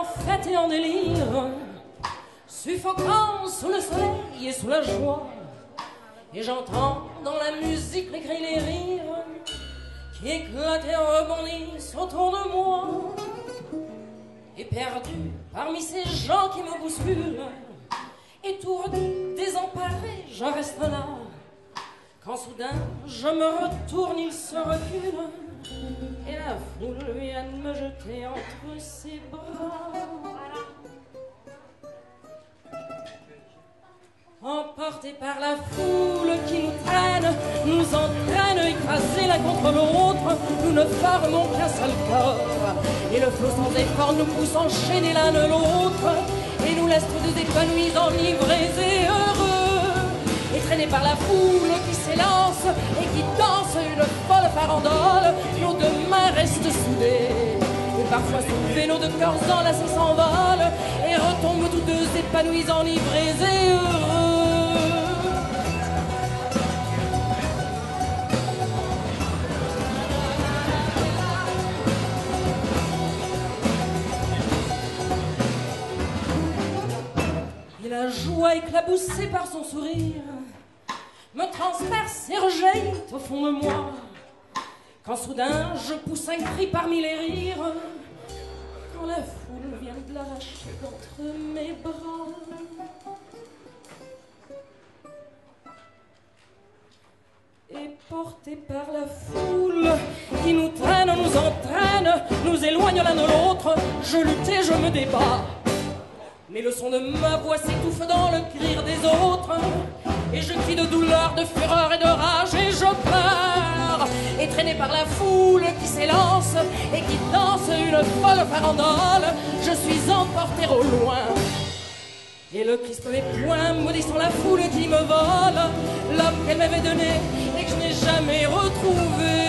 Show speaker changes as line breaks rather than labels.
en fête et en délire, suffocant sous le soleil et sous la joie. Et j'entends dans la musique les cris, les rires qui éclatent et rebondissent autour de moi. Et perdu parmi ces gens qui me bousculent, étourdi, désemparé, je reste là. Quand soudain je me retourne, il se recule, et la foule vient de me jeter entre ses bras. Emportés par la foule qui nous traîne, nous entraîne, écrasés l'un contre l'autre, nous ne formons qu'un seul corps. Et le flot sans effort nous pousse enchaîner l'un de l'autre, et nous laisse tous deux épanouis, enivrés et heureux. Et traînés par la foule qui s'élance et qui danse une folle farandole, nos deux mains restent soudées. Et parfois soulevés, nos deux corps enlacés s'envolent et retombent tous deux épanouis, enivrés et heureux. Et la joie éclaboussée par son sourire me transperce et rejaillit au fond de moi. Quand soudain je pousse un cri parmi les rires, quand la foule vient de l'arracher d'entre mes bras. Et portés par la foule qui nous traîne, nous entraîne, nous éloigne l'un de l'autre, je lutte et je me débat. Mais le son de ma voix s'étouffe dans le cri des autres, et je crie de douleur, de fureur et de rage, et je pleure. Et traîné par la foule qui s'élance et qui danse une folle farandole, je suis emporté au loin. Et le Christ mes poings, maudissant la foule qui me vole l'homme qu'elle m'avait donné et que je n'ai jamais retrouvé.